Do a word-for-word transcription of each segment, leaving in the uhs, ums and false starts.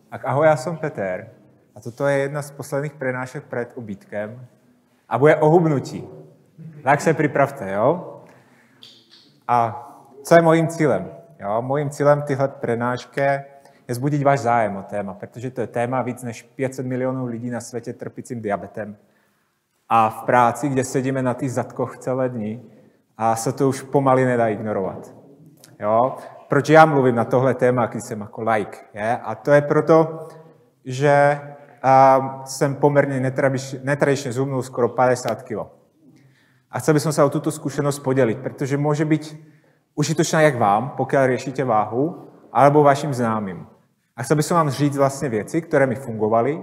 Tak ahoj, já jsem Peter a toto je jedna z posledních přednášek před obídkem a bude o hubnutí. Tak se připravte, jo? A co je mojím cílem? Jo? Mojím cílem tyhle přednášky je zbudit váš zájem o téma, protože to je téma víc než pět set milionů lidí na světě trpícím diabetem. A v práci, kde sedíme na těch zadkoch celé dny, a se to už pomaly nedá ignorovat. Jo? Proč já mluvím na tohle téma, když jsem jako like? Je? A to je proto, že um, jsem poměrně netradičně zhubnul skoro padesát kilo. A chcel bych se o tuto zkušenost podělit, protože může být užitočná jak vám, pokud řešíte váhu, alebo vašim známým. A chcel bych vám říct vlastně věci, které mi fungovaly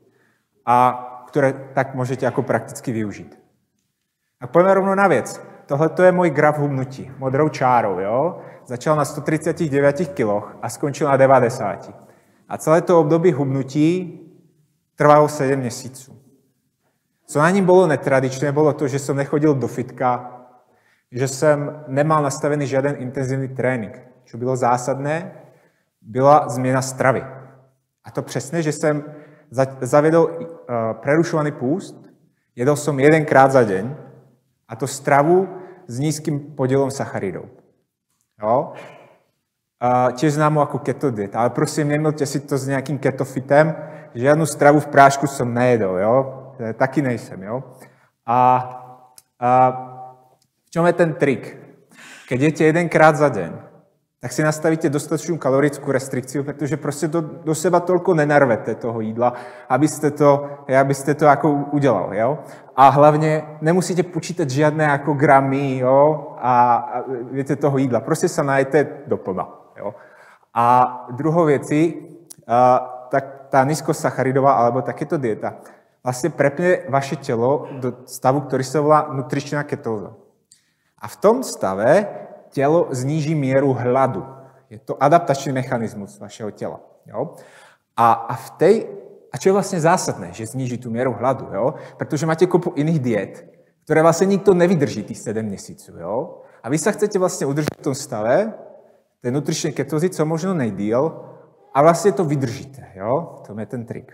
a které tak můžete jako prakticky využít. A pojďme rovnou na věc. Tohle je můj graf hubnutí, modrou čárou, jo? Začal na sto třicet devět kiloch a skončil na devadesáti. A celé to období hubnutí trvalo sedm měsíců. Co na ním bylo netradičné, bylo to, že jsem nechodil do fitka, že jsem nemal nastavený žádný intenzivní trénink. Co bylo zásadné, byla změna stravy. A to přesně, že jsem zavedl uh, prerušovaný půst, jedl jsem jedenkrát za den, a to stravu s nízkým podílem sacharidů. Jo? Uh, těž známo jako keto diet, ale prosím, nemilte si to s nějakým ketofitem, žádnou stravu v prášku jsem nejedl, jo? Taky nejsem, jo? A, a v čem je ten trik? Keď jete jedenkrát za den, tak si nastavíte dostatečnou kalorickou restrikci, protože prostě do, do seba tolko nenarvete toho jídla, abyste to, abyste to jako udělal, jo? A hlavně nemusíte počítat žádné jako gramy, jo? A, a víte toho jídla, prostě se najete doplna, jo? A druhou věcí, a, tak ta nízkosacharidová alebo takéto dieta vlastně prepne vaše tělo do stavu, který se volá nutričná ketóza. A v tom stave tělo zníží míru hladu. Je to adaptační mechanismus vašeho těla. Jo? A, a, v tej, a čo je vlastně zásadné, že zníží tu míru hladu? Jo? Protože máte kopu jiných diet, které vlastně nikdo nevydrží těch sedm měsíců. Jo? A vy se chcete vlastně udržet v tom stave, té nutričné ketózy, co možno nejdýl, a vlastně to vydržíte. Jo? To je ten trik.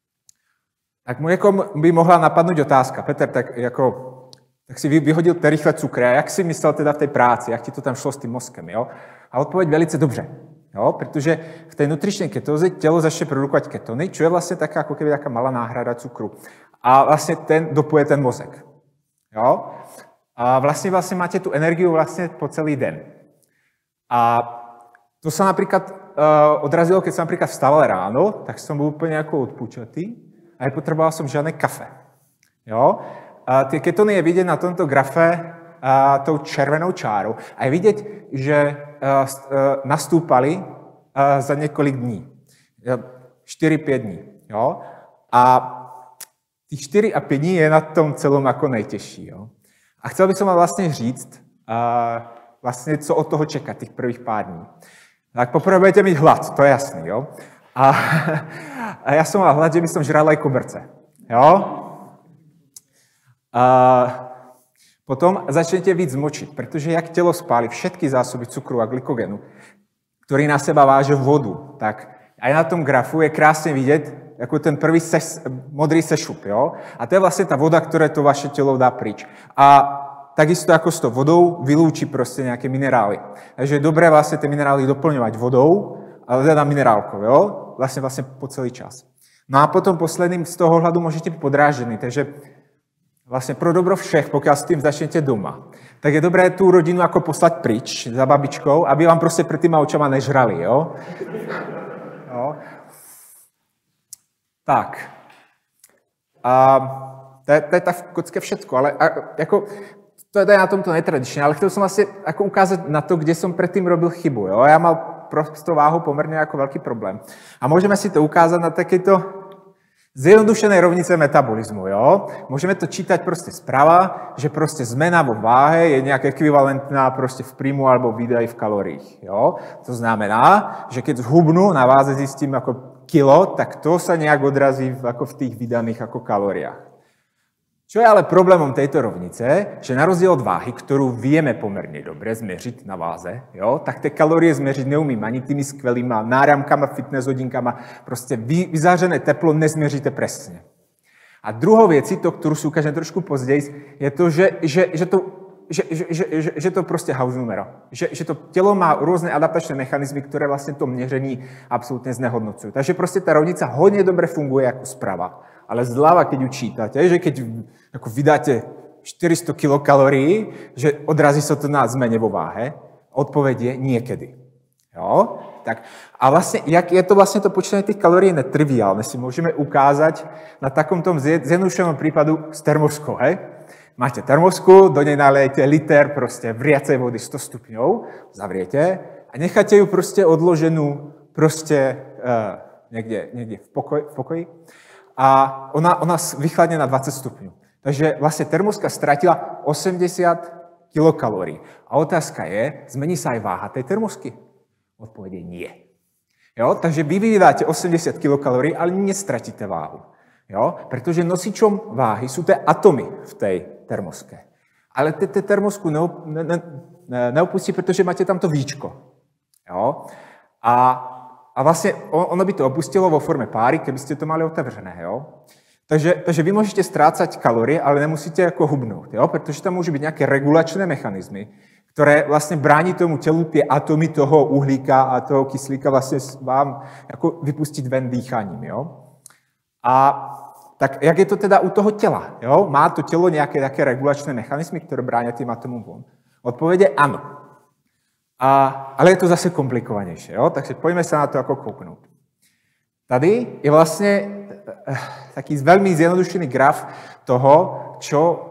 Tak mu jako by mohla napadnout otázka. Petr, tak jako tak si vyhodil ty rychle cukry. A jak si myslel teda v té práci? Jak ti to tam šlo s tím mozkem? Jo? A odpověď velice dobře. Jo? Protože v té nutričné ketóze tělo začne produkovat ketony, čo je vlastně taká, jako keby taká malá náhrada cukru. A vlastně ten dopuje ten mozek. Jo? A vlastně, vlastně máte tu energiu vlastně po celý den. A to se například uh, odrazilo, když jsem například vstával ráno, tak jsem byl úplně jako odpočatý a nepotřeboval jsem žádné kafe. Jo? A ty ketony je vidět na tomto grafe a, tou červenou čárou. A je vidět, že a, a, nastúpali a, za několik dní. čtyři pět dní. Jo? A těch čtyři a pět dní je na tom celom jako nejtěžší. Jo? A chcel bych vám vlastně říct, a, vlastně, co od toho čekat, těch prvých pár dní. Tak poprvé budete mít hlad, to je jasný. Jo? A, a já jsem mal hlad, že bych žral aj koberce. Jo? A potom začnete víc močit, protože jak tělo spálí všechny zásoby cukru a glykogenu, který na seba váže vodu, tak aj na tom grafu je krásně vidět jako ten první ses, modrý sešup. Jo? A to je vlastně ta voda, které to vaše tělo dá pryč. A takisto jako s tou vodou vyloučí prostě nějaké minerály. Takže je dobré vlastně ty minerály doplňovat vodou, ale teda minerálkou, jo? Vlastně, vlastně po celý čas. No a potom posledním z toho hladu můžete být podrážený, takže vlastně pro dobro všech, pokud s tím začnete doma, tak je dobré tu rodinu jako poslat pryč za babičkou, aby vám prostě před týma očama nežrali, jo? jo? Tak. A to je, to je tak v kocke všetko, ale a, jako, to je na tomto netradičně, ale chtěl jsem vlastně jako ukázat na to, kde jsem předtím robil chybu, jo? Já mal prostě váhu poměrně jako velký problém. A můžeme si to ukázat na takéto zjednodušené rovnice metabolismu, jo? Můžeme to čítať prostě zprava, že prostě zmena vo váhe je nějak ekvivalentná prostě v príjmu alebo výdaji v kaloriích, jo? To znamená, že keď zhubnu na váze zjistím jako kilo, tak to se nějak odrazí jako v těch vydaných jako kaloriách. Čo je ale problémom tejto rovnice, že na rozdiel od váhy, ktorú vieme pomerne dobre změřit na váze, jo, tak tie kalorie změřit neumím ani tými skvelýma náramkama, fitness hodinkama, prostě vy, vyzářené teplo nezměříte presne. A druhou věcí, to, ktorú si ukážem trošku později, je to, že, že, že to Že, že, že, že, že to prostě house numero. Že, že to tělo má různé adaptačné mechanismy, které vlastně to měření absolutně znehodnocují. Takže prostě ta rovnica hodně dobře funguje jako zprava. Ale zľava, keď ju čítate, že keď jako vydáte štyri sto kilokalorií, že odrazí se to na zmene vo váhe, odpověď je niekedy. Jo? Tak. A vlastně, jak je to vlastně to počítání těch kalorií netriviálne, si můžeme ukázat na takom tom zjednodušenom prípadu s termoskou, hej? Máte termosku, do nej nalejete liter prostě vriacej vody sto stupňov, zavriete a necháte ju prostě odloženú prostě uh, někde, někde v, pokoj, v pokoji a ona, ona vychladne na dvacet stupňů. Takže vlastně termoska ztratila osemdesiat kilokalorií. A otázka je, zmení sa aj váha tej termosky? Odpověď je nie. Jo? Takže vy vydáte osemdesiat kilokalorií, ale nestratíte váhu. Jo? Protože nosičom váhy jsou ty atomy v té termoske. Ale ty, ty termosku neop, ne, ne, neopustí, protože máte tam to víčko. Jo? A, a vlastně ono by to opustilo vo forme páry, kebyste to mali otevřené. Jo? Takže, takže vy můžete ztrácať kalorie, ale nemusíte jako hubnout, jo? Protože tam můžou být nějaké regulačné mechanismy, které vlastně brání tomu tělu ty atomy toho uhlíka a toho kyslíka vlastně vám jako vypustit ven dýcháním. Jo? A tak jak je to teda u toho těla? Jo? Má to tělo nějaké také regulačné mechanismy, které brání tým atomům von? Odpověď je ano. A, ale je to zase komplikovanější. Jo? Takže pojďme se na to jako kouknout. Tady je vlastně taký velmi zjednodušený graf toho, čo,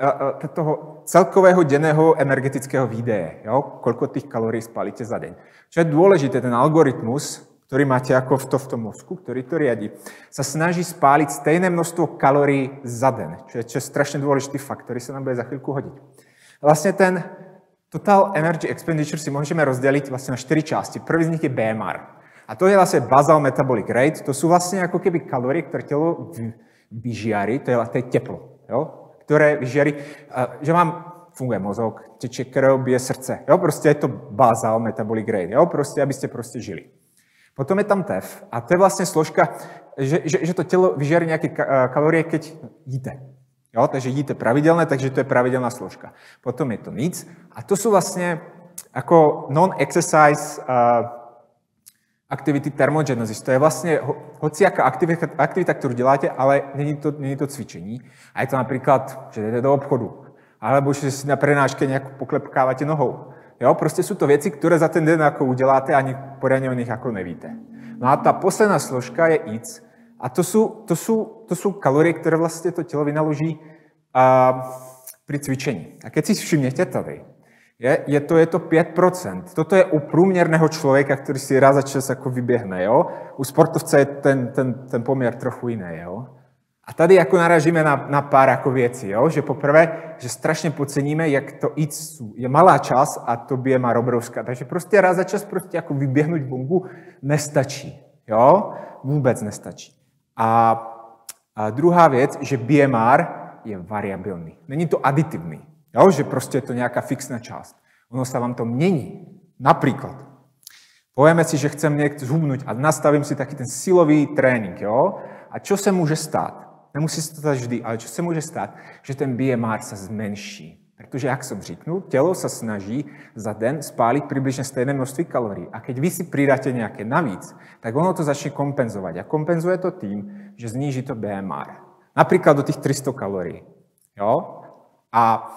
toho celkového denného energetického výdeje. Jo? Koľko tých kalorií spálíte za deň. Čo je důležité, ten algoritmus, ktorý máte ako v, to, v tom mozku, ktorý to riadi, sa snaží spáliť stejné množstvo kalorií za den, čo je, čo je strašne dôležitý fakt, ktorý sa nám bude za chvíľku hodiť. Vlastne ten Total Energy Expenditure si môžeme rozdeliť vlastne na štyri časti. Prvý z nich je B M R. A to je vlastne Basal Metabolic Rate, to sú vlastne ako keby kalorie, ktoré telo vyžiari, to je, to je teplo, jo? Ktoré vyžiari, že vám funguje mozog, teče krv, bije srdce, jo? Prostě je to Basal Metabolic Rate, jo? Prostě, abyste prostě žili. Potom je tam T E F a to je vlastně složka, že, že, že to tělo vyžere nějaké kalorie, keď jíte. Jo? Takže jíte pravidelné, takže to je pravidelná složka. Potom je to N E A D S a to jsou vlastně jako non-exercise uh, activity thermogenesis. To je vlastně ho, hociaká aktivita, aktivita, kterou děláte, ale není to, není to cvičení. A je to například, že jdete do obchodu, alebo že si na prenáške nějak poklepkáváte nohou. Jo, prostě jsou to věci, které za ten den jako uděláte, ani pořádně o nich jako nevíte. No a ta posledná složka je E A T S. A to jsou, to jsou, to jsou kalorie, které vlastně to tělo vynaloží a, při cvičení. A keď si všimnete tady, je, je, to, je to pět procent. Toto je u průměrného člověka, který si raz za čas jako vyběhne. Jo? U sportovce je ten, ten, ten poměr trochu jiný. Jo? A tady jako narážíme na, na pár jako věcí, jo? Že poprvé, že strašně podceníme, jak to E A T S je malá čas a to B M R obrovská. Takže prostě raz za čas prostě jako vyběhnout bongu nestačí. Jo? Vůbec nestačí. A, a druhá věc, že B M R je variabilní. Není to aditivní. Jo? Že prostě je to nějaká fixná část. Ono se vám to mění. Například, povieme si, že chcem někde zhubnúť a nastavím si taký ten silový trénink. Jo? A čo se může stát? Nemusí se to stát vždy, ale čo se může stát, že ten B M R se zmenší. Protože, jak jsem říknul, tělo se snaží za den spálit přibližně stejné množství kalorií. A keď vy si pridáte nějaké navíc, tak ono to začne kompenzovat. A kompenzuje to tím, že zníží to B M R. Například do těch tři sta kalorií. Jo? A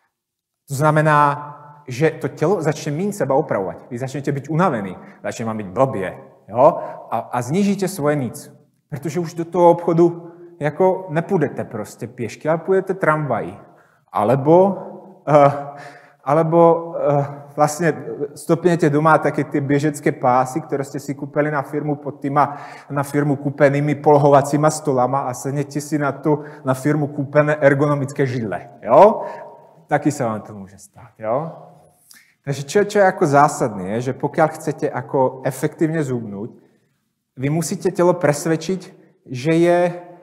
to znamená, že to tělo začne méně seba opravovat. Vy začnete být unavený, začne vám být blbě. Jo? A, a znížíte svoje nic. Protože už do toho obchodu jako nepůjdete prostě pěšky, ale půjdete tramvají. Alebo, uh, alebo uh, vlastně stopněte doma také ty běžecké pásy, které jste si koupili na firmu pod týma, na firmu kúpenými polhovacíma stolama a sednete si na tu na firmu kúpené ergonomické židle. Jo? Taky se vám to může stát. Jo? Takže čo, čo je jako zásadné, je, že pokud chcete jako efektivně zhubnout, vy musíte tělo presvedčiť, že je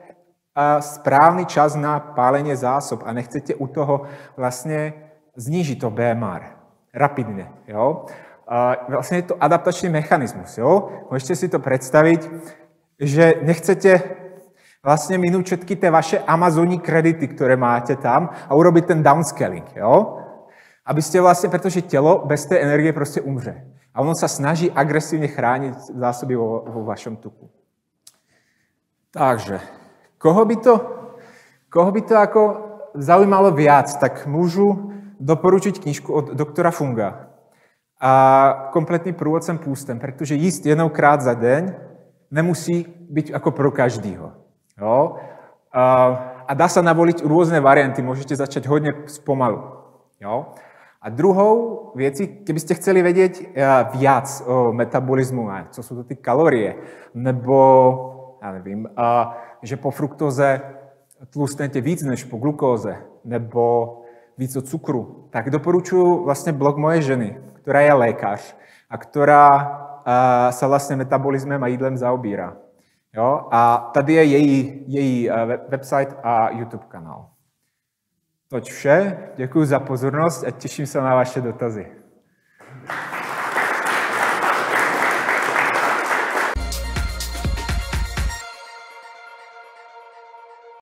správný čas na pálenie zásob a nechcete u toho vlastně znížit to bé em er rapidně. Jo? Vlastně je to adaptační mechanismus. Jo? Můžete si to představit, že nechcete vlastně minúť všetky ty vaše Amazonní kredity, které máte tam a urobit ten downscaling. Jo? Abyste vlastně, protože tělo bez té energie prostě umře. A ono se snaží agresivně chránit zásoby vo, vo vašem tuku. Takže, koho by to, koho by to jako zaujímalo viac, tak můžu doporučit knížku od doktora Funga a kompletný průvodcem půstem, protože jíst jednoukrát za den nemusí být jako pro každýho. Jo? A, a dá se navolit různé varianty, můžete začít hodně zpomalu. Jo? A druhou věcí, kdybyste chceli vědět viac o metabolismu, co jsou to ty kalorie, nebo, já nevím, a, že po fruktóze tlustnete víc než po glukóze, nebo víc od cukru, tak doporučuji vlastně blog moje ženy, která je lékař a která a, se vlastně metabolismem a jídlem zaobírá. Jo? A tady je její, její website a YouTube kanál. Toť vše, děkuji za pozornost a těším se na vaše dotazy.